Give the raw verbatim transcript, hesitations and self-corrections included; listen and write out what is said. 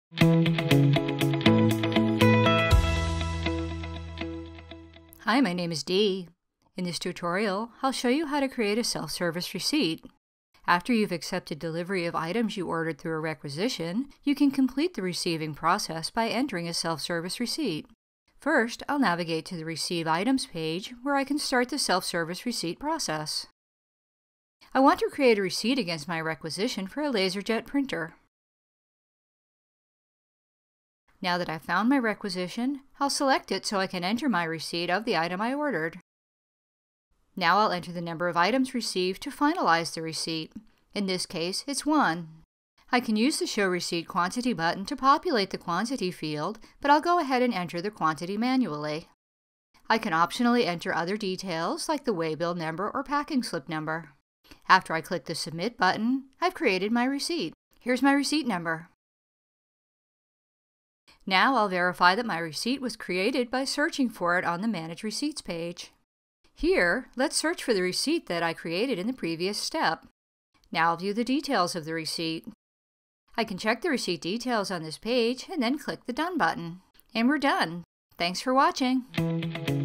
Hi, my name is Dee. In this tutorial, I'll show you how to create a self-service receipt. After you've accepted delivery of items you ordered through a requisition, you can complete the receiving process by entering a self-service receipt. First, I'll navigate to the Receive Items page where I can start the self-service receipt process. I want to create a receipt against my requisition for a LaserJet printer. Now that I've found my requisition, I'll select it so I can enter my receipt of the item I ordered. Now I'll enter the number of items received to finalize the receipt. In this case, it's one. I can use the Show Receipt Quantity button to populate the quantity field, but I'll go ahead and enter the quantity manually. I can optionally enter other details like the waybill number or packing slip number. After I click the Submit button, I've created my receipt. Here's my receipt number. Now I'll verify that my receipt was created by searching for it on the Manage Receipts page. Here, let's search for the receipt that I created in the previous step. Now I'll view the details of the receipt. I can check the receipt details on this page and then click the Done button. And we're done. Thanks for watching.